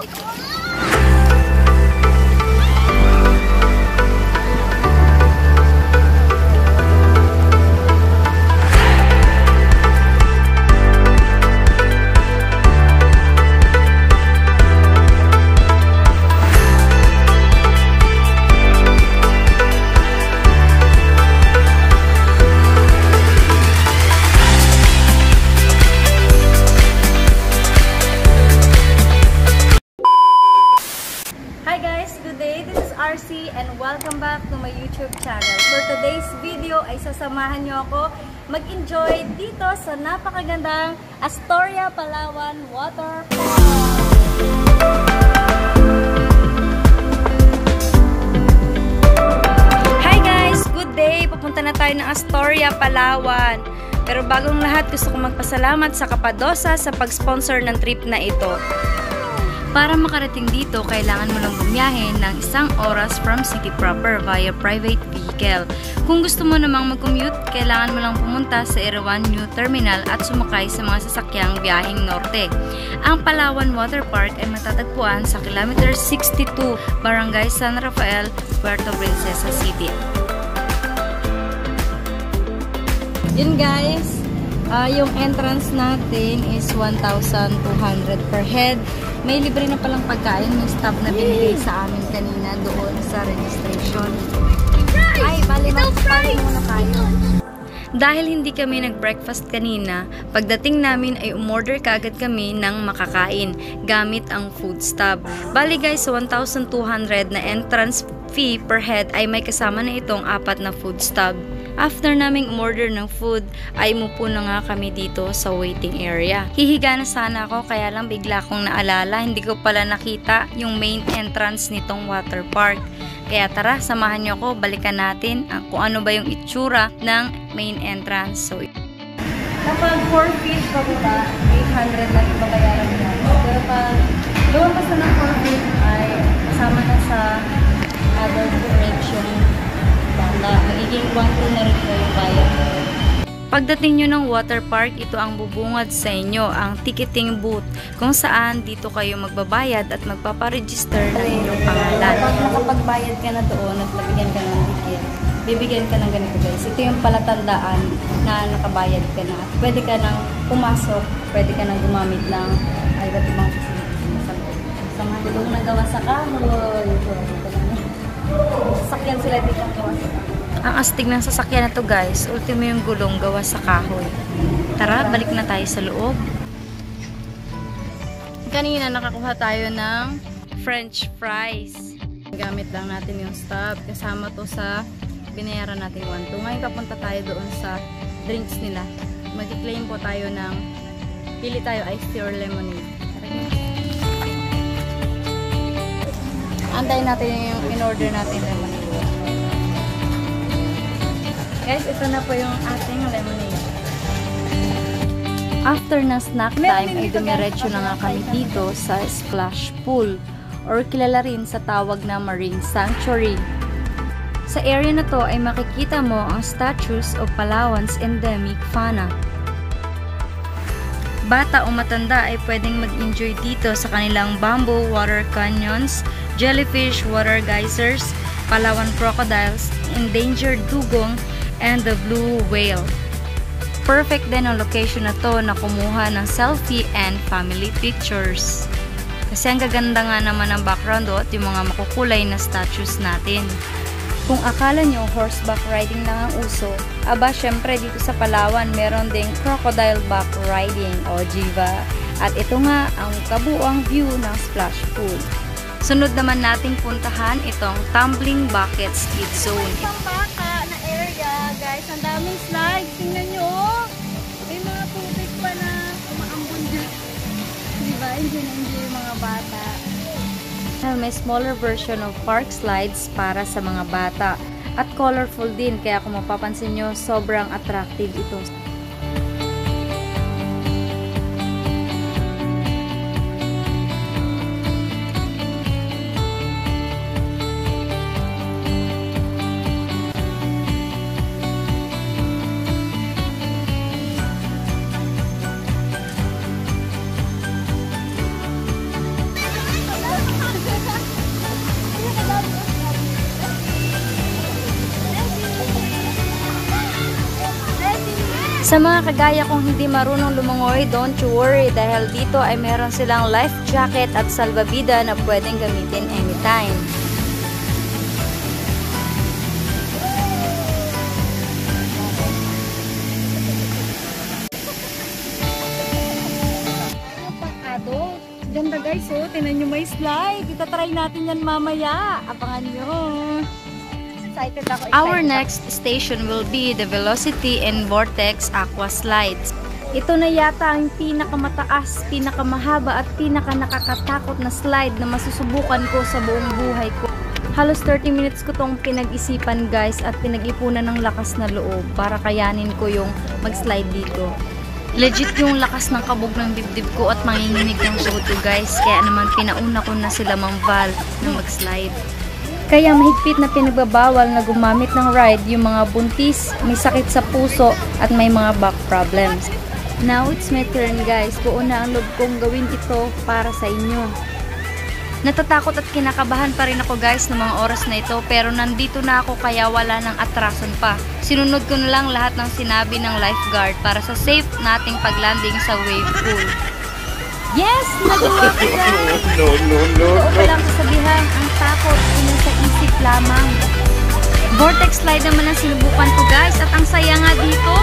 And welcome back to my YouTube channel. For today's video ay sasamahan nyo ako mag-enjoy dito sa napakagandang Astoria, Palawan Waterpark. Hi guys! Good day! Pupunta na tayo ng Astoria, Palawan. Pero bagong lahat, gusto kong magpasalamat sa Capadosa sa pag-sponsor ng trip na ito. Para makarating dito, kailangan mo lang bumiyahe ng 1 oras from city proper via private vehicle. Kung gusto mo namang mag-commute, kailangan mo lang pumunta sa Erawan New Terminal at sumakay sa mga sasakyang biyaheng norte. Ang Palawan Water Park ay matatagpuan sa kilometer 62, Barangay San Rafael, Puerto Princesa City. Yun guys, yung entrance natin is 1,200 per head. May libre na palang pagkain, may stop na binigay sa amin kanina doon sa registration. Ay, bali mag-party muna tayo. Dahil hindi kami nag-breakfast kanina, pagdating namin ay umorder kaagad kami ng makakain gamit ang food stub. Bali guys, sa 1,200 na entrance fee per head ay may kasama na itong 4 na food stub. After naming umorder ng food, ay umupo na nga kami dito sa waiting area. Hihiga na sana ako, kaya lang bigla kong naalala, hindi ko pala nakita yung main entrance nitong water park. Kaya tara, samahan nyo ako, balikan natin kung ano ba yung itsura ng main entrance. So, kapag 4 feet pababa, 800 lang ibabayaran mo. Pero pag lumabas na ng 4 feet ay kasama na sa other direction. Magiging 1-2 na rin po yung bayad. Pagdating nyo ng water park, ito ang bubungad sa inyo, ang ticketing booth, kung saan dito kayo magbabayad at magpaparegister ng inyong pangalan. Kapag nakapagbayad ka na doon at nabigyan ka ng ticket, bibigyan ka ng ganito guys. Ito yung palatandaan na nakabayad ka na. At pwede ka nang pumasok, pwede ka nang gumamit ng iba't ibang facilities sa loob. Sa mga gulong na gawa sa kahoy. Sasakyan sila dito ang gawa sa kahoy. Ang astig ng sasakyan na to guys, ultimo yung gulong gawa sa kahoy. Tara, balik na tayo sa loob. Kanina nakakuha tayo ng French fries. Gamit lang natin yung stub. Kasama to sa binayaran natin 1-2. Ngayon papunta tayo doon sa drinks nila. Mag-claim po tayo ng pili tayo iced tea or lemonade. Antayin natin yung in-order natin lemonade. Guys, ito na po yung ating lemonade. After na snack time, ay dumiretso na nga kami dito sa splash pool or kilala rin sa tawag na Marine Sanctuary. Sa area na to ay makikita mo ang statues of Palawan's endemic fauna. Bata o matanda ay pwedeng mag-enjoy dito sa kanilang bamboo water canyons, jellyfish water geysers, Palawan crocodiles, endangered dugong, and the blue whale. Perfect din ang location na to na kumuha ng selfie and family pictures. Kasi ang gaganda nga naman ng background at yung mga makukulay na statues natin. Kung akala nyo horseback riding lang ang uso, aba syempre dito sa Palawan meron ding crocodile back riding o jiva. At ito nga ang kabuuang view ng splash pool. Sunod naman nating puntahan itong tumbling bucket skid zone. Isang baka na area guys, ang daming slides. Tingnan nyo, may mga tubig pa na umaambon dyan. Diba? Enjoy yung mga bata. May smaller version of park slides para sa mga bata. At colorful din, kaya kung mapapansin nyo, sobrang attractive ito. Sa mga kagaya kong hindi marunong lumangoy, don't you worry dahil dito ay meron silang life jacket at salbabida na pwedeng gamitin anytime. Ganda guys, oh. Tinan nyo may slide. Itatry natin yan mamaya. Abangan nyo. Excited ako. Our next station will be the Velocity and Vortex Aqua Slides. Ito na yata ang pinakamataas, pinakamahaba at pinakanakakatakot na slide na masusubukan ko sa buong buhay ko. Halos 30 minutes ko tong pinag-isipan guys at pinag-ipunan ng lakas na loob para kayanin ko yung mag-slide dito. Legit yung lakas ng kabog ng dibdib ko at manginginig ng suot ko guys. Kaya naman pinauna ko na sila Mang Val na mag-slide. Kaya mahigpit na pinagbabawal na gumamit ng ride yung mga buntis, may sakit sa puso at may mga back problems. Now it's my turn guys. Buo na ang loob kong gawin ito para sa inyo. Natatakot at kinakabahan pa rin ako guys ng mga oras na ito pero nandito na ako kaya wala nang atrason pa. Sinunod ko na lang lahat ng sinabi ng lifeguard para sa safe nating paglanding sa wave pool. Yes! Nagawa ko guys! No. Totoo lang kasabihan, ang takot ay sa isip lamang. Vortex slide naman ang sinubukan ko guys at ang saya nga dito.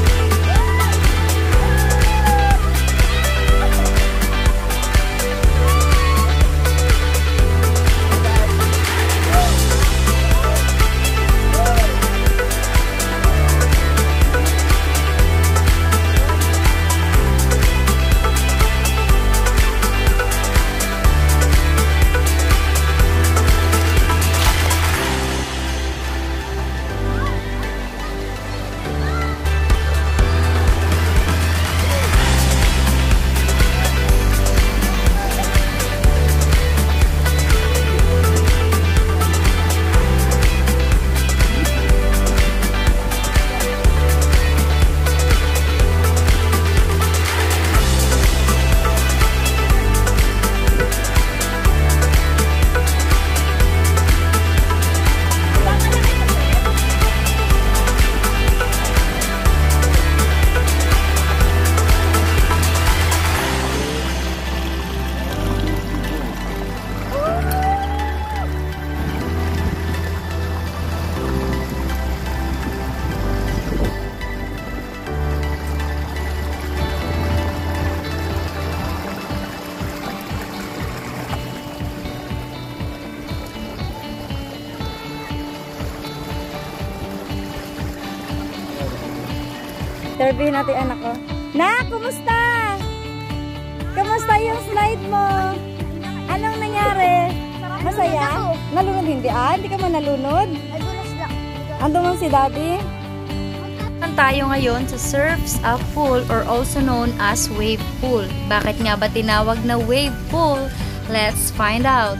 Interviewin natin anak ko. Na, kumusta? Kumusta yung slide mo? Anong nangyari? Masaya? Nalunod hindi? Hindi ka man nalunod? Ando man si daddy? Tayo ngayon sa Surf's Up Pool or also known as Wave Pool. Bakit nga ba tinawag na Wave Pool? Let's find out.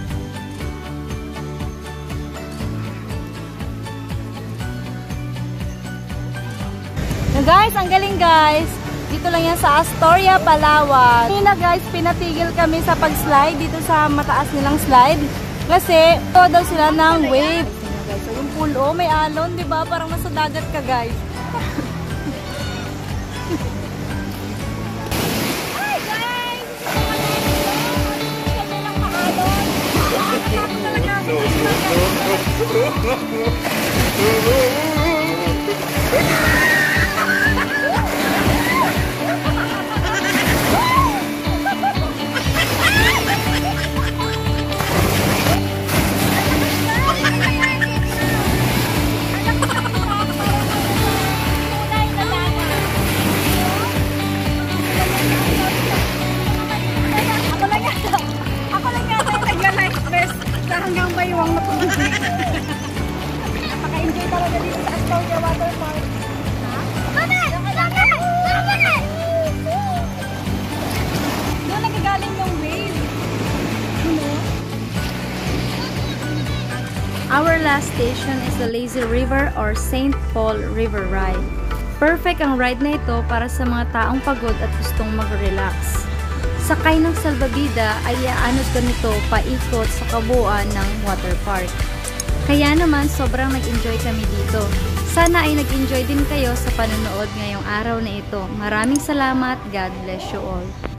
Guys, ang galing guys. Dito lang yan sa Astoria, Palawan. Kanina guys, pinatigil kami sa pag-slide dito sa mataas nilang slide. Kasi, ito daw sila ng wave. So, yung pool, may alon, di ba? Parang nasa dagat ka guys. Hi guys! Kami lang makalon. Hanggang baywang matulog. Napaka-enjoy talaga dito sa Astoria Water Park. Doon nagagaling yung wave. Our last station is the Lazy River or St. Paul River Ride. Perfect ang ride na ito para sa mga taong pagod at gustong mag-relax. Sakay ng salbabida ay iaanod ka nito paikot sa kabuuan ng water park. Kaya naman sobrang nag-enjoy kami dito. Sana ay nag-enjoy din kayo sa panonood ngayong araw na ito. Maraming salamat. God bless you all.